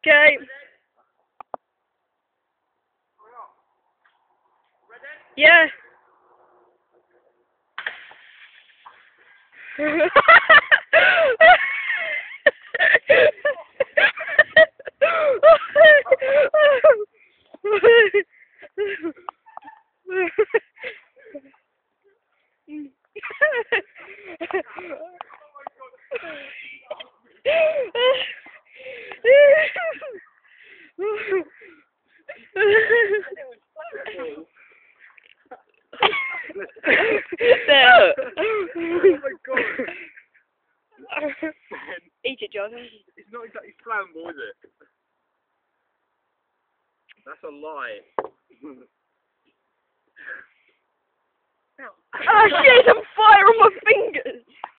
Okay. Yeah. There. Oh my god! Eat it, John. It's not exactly flammable, is it? That's a lie. Oh shit, I'm fire on my fingers!